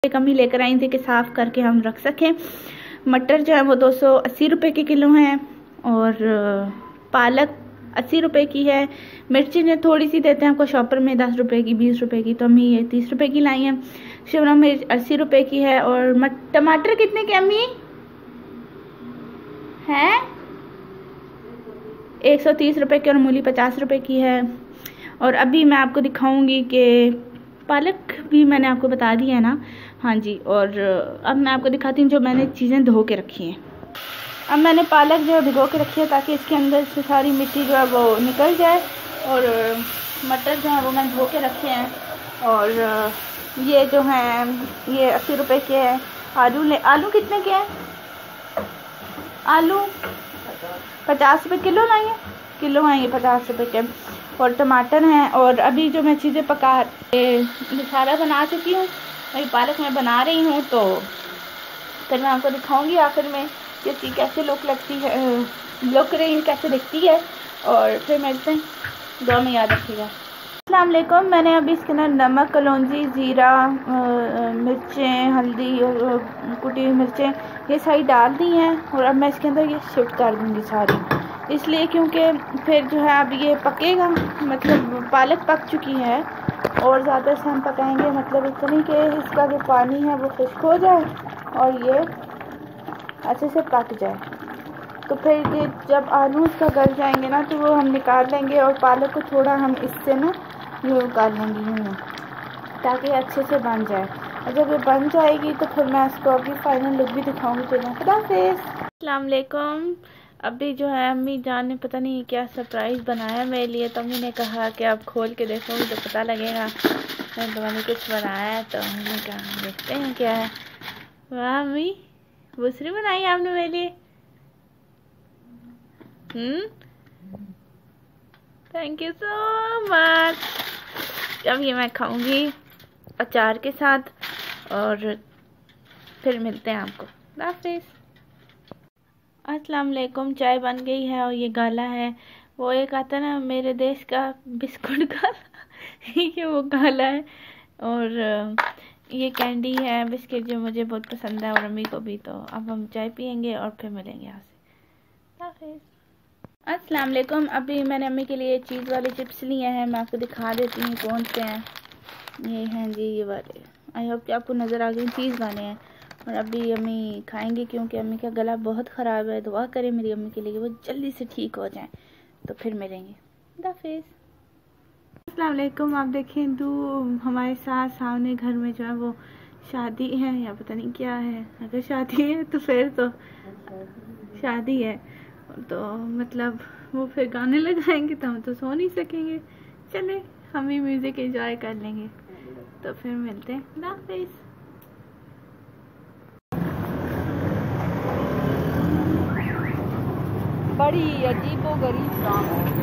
कम ही लेकर आई थी कि साफ़ करके हम रख सकें। मटर जो है वो 280 रुपये के किलो हैं और पालक 80 रुपये की है। मिर्ची ने थोड़ी सी देते हैं आपको शॉपर में 10 रुपये की 20 रुपये की, तो हम ये 30 रुपये की लाई हैं। शिमला मिर्च 80 रुपये की है और टमाटर कितने के अम्मी हैं? 130 रुपये की और मूली 50 रुपये की है। और अभी मैं आपको दिखाऊंगी कि पालक भी मैंने आपको बता दी है ना, हाँ जी। और अब मैं आपको दिखाती हूँ जो मैंने चीज़ें धो के रखी हैं। अब मैंने पालक जो है भिगो के रखी है ताकि इसके अंदर से सारी मिट्टी जो है वो निकल जाए। और मटर जो है वो मैंने धो के रखे हैं। और ये जो हैं ये 80 रुपये के हैं। आलू कितने के हैं? आलू 50 रुपये किलो ना, ये किलो हैं ये 50 रुपये के। और टमाटर हैं। और अभी जो मैं चीज़ें पका सारा बना चुकी हूँ, अभी पालक मैं बना रही हूँ, तो फिर मैं आपको दिखाऊंगी आखिर में कि इसकी कैसे लुक लगती है, लुक रही कैसे दिखती है। और फिर मिलते हैं, दुआ में याद रखिएगा। अस्सलाम वालेकुम। मैंने अभी इसके अंदर नमक, कलौंजी, ज़ीरा, मिर्चें, हल्दी और कुटी हुई मिर्चें ये सारी डाल दी हैं। और अब मैं इसके अंदर ये शिफ्ट कर दूँगी सारी, इसलिए क्योंकि फिर जो है अब ये पकेगा, मतलब पालक पक चुकी है और ज़्यादा से हम पकाएंगे मतलब इतनी कि इसका जो पानी है वो खुश्क हो जाए और ये अच्छे से पक जाए। तो फिर ये जब आलू इसका गल जाएंगे ना तो वो हम निकाल लेंगे और पालक को थोड़ा हम इससे ना ये कर लेंगे यूँ, ताकि अच्छे से बन जाए। और जब ये बन जाएगी तो फिर मैं इसको अभी फाइनल लुक भी दिखाऊंगी। चलिए खुदा हाफिज़। अस्सलाम वालेकुम। अभी जो है अम्मी जान ने पता नहीं क्या सरप्राइज़ बनाया मेरे लिए, तो अम्मी ने कहा कि आप खोल के देखोगे तो पता लगेगा। तो मैंने कुछ बनाया है, तो अम्मी कहा देखते हैं क्या है। वाह अम्मी, बुसरी बनाई आपने मेरे लिए। Thank you so much. अब ये मैं खाऊंगी अचार के साथ और फिर मिलते हैं आपको। हाफिज़। अस्सलाम वालेकुम। चाय बन गई है और ये गाला है, वो एक आता है ना मेरे देश का बिस्कुट गाला ये वो गाला है। और ये कैंडी है बिस्किट जो मुझे बहुत पसंद है और अम्मी को भी। तो अब हम चाय पियेंगे और फिर मिलेंगे यहाँ से। हाफिज़। अस्सलाम वालेकुम। अभी मैंने अम्मी के लिए चीज़ वाले चिप्स लिए हैं, मैं आपको दिखा देती हूँ कौन से हैं। ये हैं जी ये वाले, आई होप कि आपको नज़र आ गए, चीज़ वाले हैं। और अभी अम्मी खाएंगे क्योंकि अम्मी का गला बहुत ख़राब है। दुआ करें मेरी अम्मी के लिए वो जल्दी से ठीक हो जाएं, तो फिर मिलेंगे। हाफिज़। अस्सलाम वालेकुम। आप देखें दो हमारे साथ सामने घर में जो है वो शादी है या पता नहीं क्या है। अगर शादी है तो फिर तो शादी है, तो मतलब वो फिर गाने लगाएंगे तो हम तो सो नहीं सकेंगे। चले हम भी म्यूज़िक एंजॉय कर लेंगे, तो फिर मिलते हैं। हाफिज़। बड़ी अजीबोगरीब काम है।